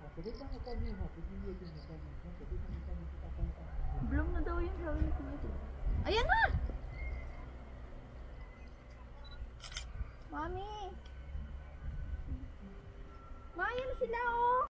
Bloom na daw yung sabi ni Kuya. Ayan na! Mami! Ma, ayan na sila oh!